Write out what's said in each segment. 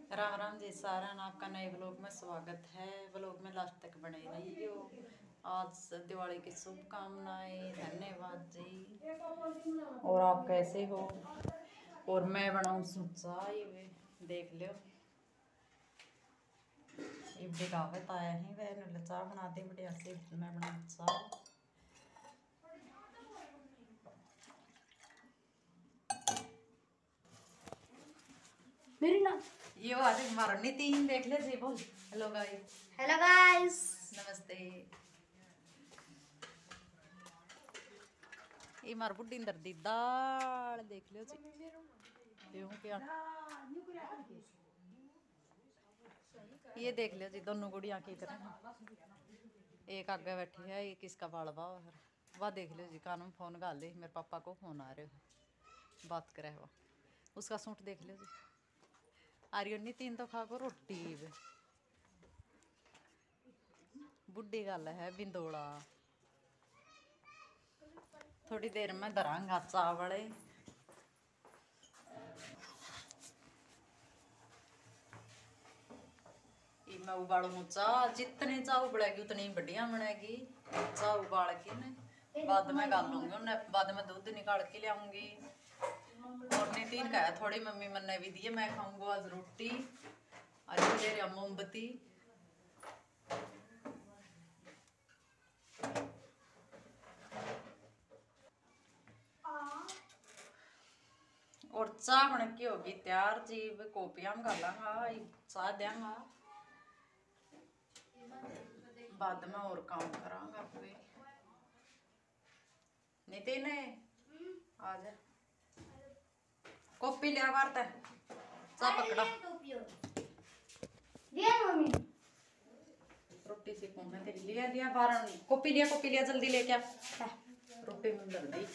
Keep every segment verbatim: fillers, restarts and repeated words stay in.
राम राम जी सारा ना आपका नए ब्लॉग में स्वागत है। ब्लॉग में लास्ट तक बने रहिए। आज दिवाली की शुभकामनाएं, धन्यवाद जी। और आप कैसे हो? और मैं बनाऊं चाय, देख लो इबड़ी कहावत आया ही वह चाय बनाते बढ़िया से। मैं बनाऊं चाय। मेरी ना ये आज हमारा नितिन देख ले जी। बोल हेलो गाइस। हेलो गाइस, नमस्ते। ये मार बुड्ढी दर्दी दाल देख लो जी। क्यों क्या ये देख लो जी, दोनों गुड़िया की तरह। एक आगे बैठी है, एक इसका बालवा है। वह देख लो जी, कान में फोन गाल दे। मेरे पापा को फोन आ रहे हो, बात करे वो। उसका सूट देख लो जी। आर्यन नहीं तीन तो खा को रोटी बुढ़ी गल है बिंदोड़ा। थोड़ी देर में धरांगा चावल। मैं उबालू चाह, जितनी चाह उबलेगी उतनी बढ़िया बनेगी। चाह उबाल के न बाद में गाल लूंगी, उन्हें बाद में दूध निकाल के ले आऊंगी। और नितिन का है थोड़ी मम्मी मन्ने भी दिए, मैं खाऊंगा आज रोटी। आज ले रहा मोमबत्ती। और चाह बन की होगी तैयार जी। कॉपियां में गालांगा, चाह देंगा बाद में और काम करांगा कोई। नितिन आ जा, कॉपी लिया बार चाह पकड़ा। मम्मी रोटी सेकूं मैं तेरी। लिया लिया बार कॉपी लिया, कॉपी लिया जल्दी लेके आ। रोटी में डल दी।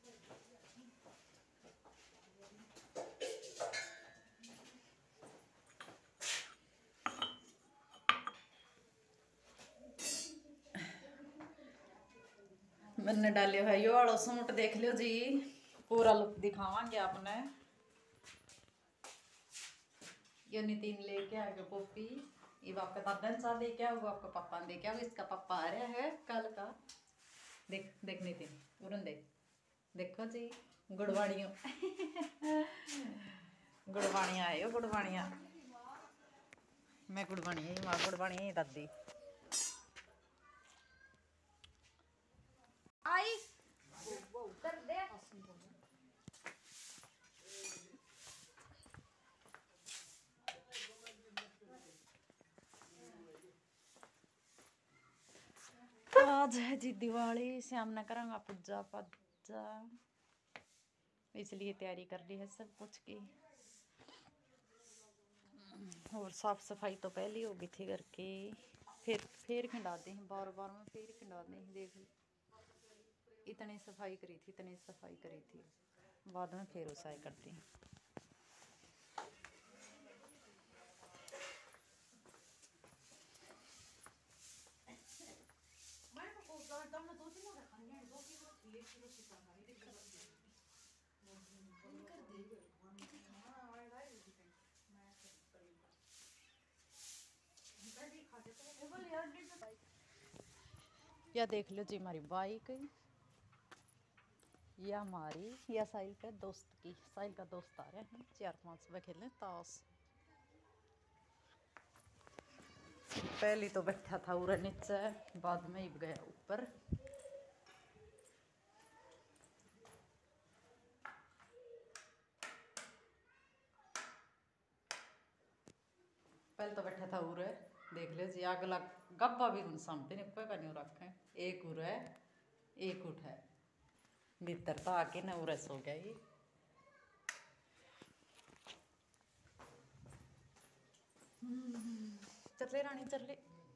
मैंने डालियो है यो वाला सूट देख लियो जी। पूरा लुक दिखावांगे आपने। यो नितिन लेके आ गया कॉपी। ये आपका दादा चाह लेके आओ, आपका पापा ने लेके आओ। इसका पापा आ रहा है कल का। देख देख नितिन उरन देख, देखो जी गुड़वाणियों गुड़वाणिया आयो गुड़वाणिया। मैं गुड़वाणिया माँ गुड़वाणिया दादी आई कर दे। आज है जी दिवाली, श्याम ने करांगा पूजा पाजा, इसलिए तैयारी कर ली है सब कुछ की। और साफ सफाई तो पहले होगी थी घर की। फिर फिर खिंडा दी बार बार में, फिर खिंडा दी। देख इतनी सफाई करी थी, इतनी सफाई करी थी, बाद में फिर उसाई करती। या देख लो जी हमारी बाइक, या हमारी या साहिल के दोस्त की। साहिल का दोस्त आ रहे हैं, चार पांच सुबह खेलने ताश। पहले तो बैठा था उरा नीचे, बाद में ही गया ऊपर। पहले तो बैठा था उरे, देख ले जी अगला गप्पा भी सामते नहीं कोई का नहीं रखे। एक उरे एक उठे भीतर तो आके न उरे सो गया। ये चले रानी चले।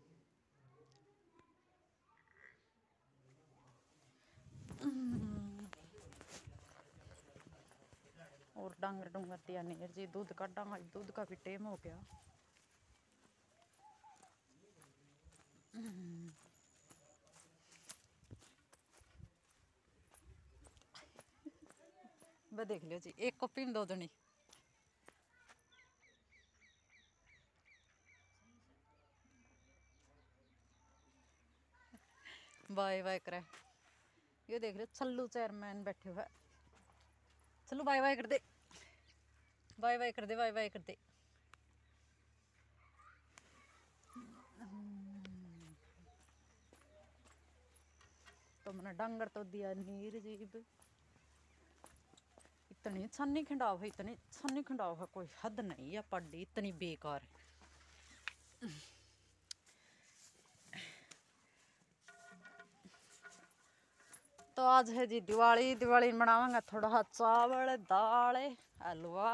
और डांगर डूंगर दिया नहीं जी, दूध का डांगा, दूध का भी टेम हो गया। वह देख लियो जी, एक कॉपी में दो जनी। बाय बाय करे। ये देख रहे छल्लू चेयरमैन बैठे हुए। चलो बाय बाय कर दे, बाय बाय कर दे, बाय बाय कर दे। तुमने डंगर तो दिया नीर जीब। इतनी छन्नी खिंडाव है, इतनी छन्नी खिंडाव है, कोई हद नहीं है। पड्डी इतनी बेकार है। तो आज है जी दिवाली। दिवाली बनावांगा थोड़ा चावल, दाल, हलवा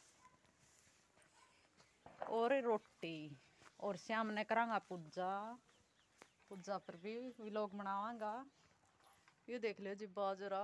और रोटी। और शाम ने करांगा पूजा। पूजा पर भी व्लॉग बनावांगा। ये देख लो जी बाजरा।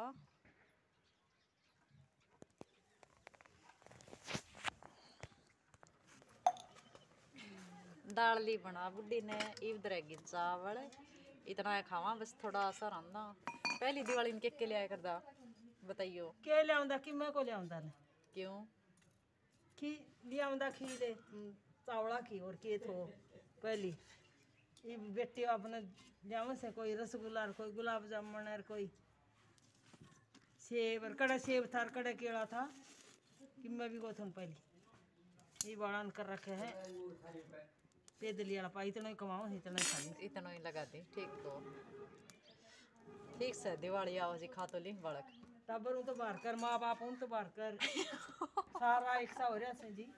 दाल ली बना बुढ़ी ने। इधर रहेगी चावल। इतना खावा बस, थोड़ा सा रंधा। पहली दिवाली इनके के लिया करदा बताइयो के लिया कि मैं को लिया ने क्यों की लिया खीरे चावला की और के थो पहली ये बेटी अपने लिया से कोई रसगुल्ला कोई गुलाब जामुन और कोई सेब और कड़ा सेब था कड़ा केड़ा था कि मैं भी को थून पहली ये बड़ान कर रखे है पैदल वाला पा इतना ही कमाओ इतना ही खाली इतना ही लगा दी। ठीक तो ठीक से दिवाली आओ जी खा तो ली बड़क टब्बर तो बाहर कर माँ बाप उन तो बाहर कर सारा एक सा हो रहा से जी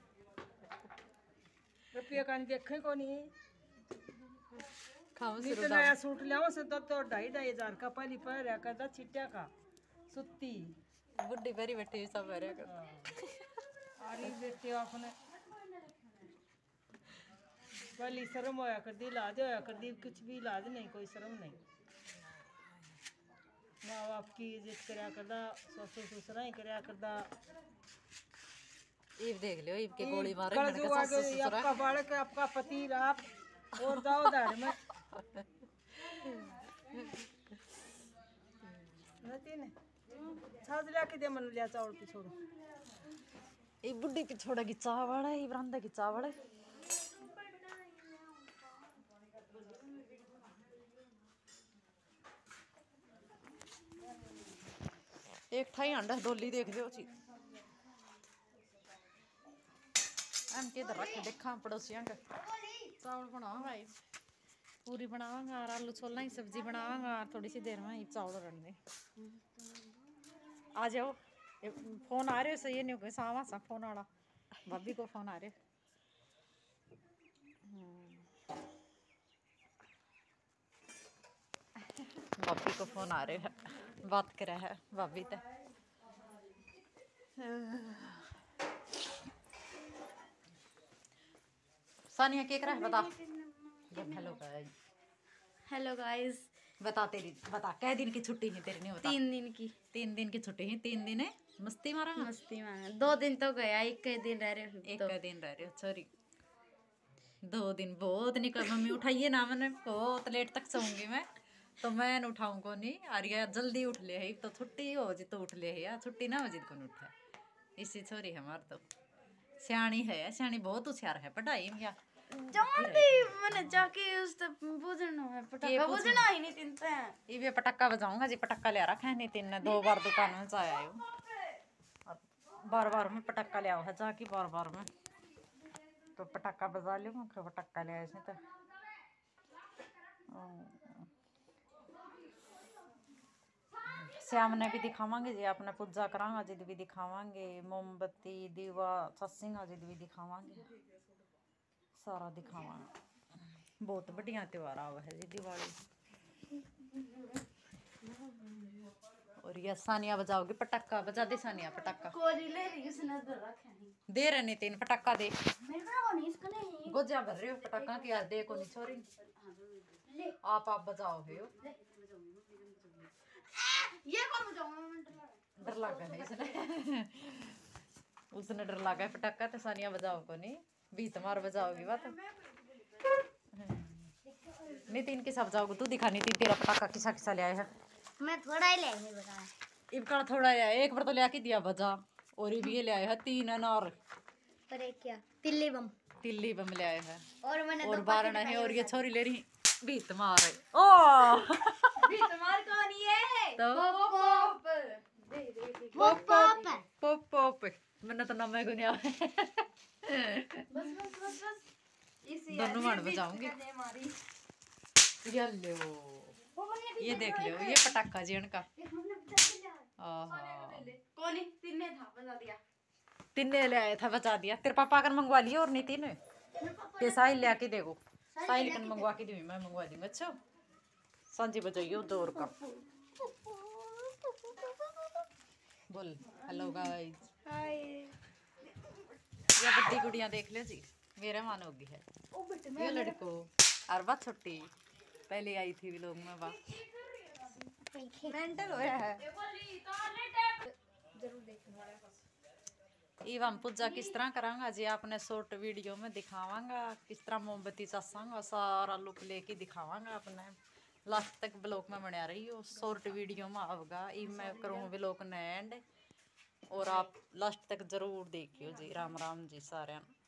रुपया का देखे को नहीं खाओ नहीं तो नया सूट लिया से तो तो ढाई ढाई हजार का पहली पहन रहा करता छिट्या का सुत्ती बुढ़ी भरी बैठी सब रहा कर आरी बेटे अपने पहली शर्म होया कर दी लाज होया कर दी कुछ भी लाज नहीं कोई शर्म नहीं माँ बाप की इज्जत करया करदा ससुर ससुरा ही करया करदा ईब देख लियो ईब के गोली मारे कल जो आगे आपका बालक आपका पति आप और जाओ दार में नती ने छाज लिया के दे मन लिया चावल की छोड़ो ये बुढ़ी की छोड़ा की चावल है, ये बरामदा की चावल है। एक ठाई अंडा डोली देख लियो जी हम के इधर रख देखा पड़ोसियों का चावल बनावा भाई पूरी बनावांगा और आलू छोला ही सब्जी बनावांगा और थोड़ी सी देर में ही चावल रन दे आ जाओ। फोन आ रहे हो सही है नहीं हो गए सावा सा फोन आड़ा भाभी को फोन आ रहे भाभी को फोन आ रहे है बात करे है भाभी ते सानिया क्या कर रहा है बता। हेलो गाइस हेलो गाइस बता तेरी बता कै दिन की छुट्टी है तेरी नहीं बता। तीन दिन की तीन दिन की छुट्टी है। तीन दिन है मस्ती मारा मस्ती मारा दो दिन तो गया एक दिन रह रहे हो एक तो। दिन रह रहे हो सॉरी दो दिन बहुत निकल मम्मी उठाइए ना मैंने बहुत लेट तक सोऊंगी मैं तो मैं उठाऊं को नहीं अरिया जल्दी उठ ले है तो छुट्टी हो जी तो उठ ले है या छुट्टी ना हो जी को उठा इसी छोरी है हमार तो सियाणी है सियाणी बहुत होशियार है पढ़ाई में क्या जाती मैंने जाके उस तक पूछना है पटाखा पूछना ही नहीं तिनते हैं ये भी पटाखा बजाऊंगा जी पटाखा ले रखा है नहीं तीन ने दो बार दुकान में जाया आयो बार बार में पटाखा ले आओ है जाके बार बार में तो पटाखा बजा लूँ फिर पटाखा ले आए तो श्याम ने भी दिखावांगे जी अपने पूजा करांगा जी भी दिखावांगे मोमबत्ती दीवा सत्संगा जी भी दिखावांगे सारा दिखावांगे। बहुत बढ़िया त्योहार आवा है जी दिवाली। और ये सानिया बजाओगे पटाखा बजा दे सानिया पटाखा कोरी ले रही उसने इधर रखा है दे रहे नहीं तीन पटाखा दे मेरे को नहीं इसको नहीं गोजा भर रहे हो पटाखा की यार दे को नहीं छोरी ले आप आप बजाओगे हो ये कौन बजाऊंगा मैं डर लगा है इसने उसने डर लगा है पटाखा तो सानिया बजाओ को नहीं भी तुम्हार बजाओगी बात नहीं तीन के सब जाओगे तू दिखा नहीं तीन तेरा पटाखा किसा किसा ले आया है मैं थोड़ा ही ले आया बताया इबका थोड़ा ले आया एक बार तो ले आके दिया बजा और ये भी ले आया है तीन अनार पर एक क्या तिल्ली बम तिल्ली बम ले आया है और मैंने और दो बारह पैकेट है और खाए ये छोरी ले रही भी तुम्हारे ओ तुम्हार कौन है तो पॉप पॉप दे दे दे पॉप पॉप पॉप पॉप मैंने तो नाम है गुनिया बस बस बस बस इसी दोनों मार बजाऊंगी हमारी ये लो ये देख लो ये पटाखा जी इनका कौन है तिन्ने था बजा दिया तिन्ने ले आया था बचा दिया तेरे पापा कर मंगवा लिया और नहीं तीन ते साहिल ले आके देखो साहिल कन मंगवा के दी मैं मंगवा दूंगा अच्छा सांझी बजाइयो दौर का बोल हेलो गाइस हाय ये बड़ी गुड़ियां देख लो जी मेरा मान होगी है ओ बेटे ये लड़को और बात छोटी पहले आई थी व्लॉग में वाह मेंटल होया है जरूर देखना इव हम पूजा किस तरह करांगा जी आपने शॉर्ट वीडियो में दिखावांगा किस तरह मोमबत्ती चसांगा सारा लुक लेके दिखावांगा अपने लास्ट तक ब्लॉग में बना रही हो शॉर्ट वीडियो में आएगा इव मैं करूँ ब्लॉग ने एंड और आप लास्ट तक जरूर देखियो जी राम राम जी सारे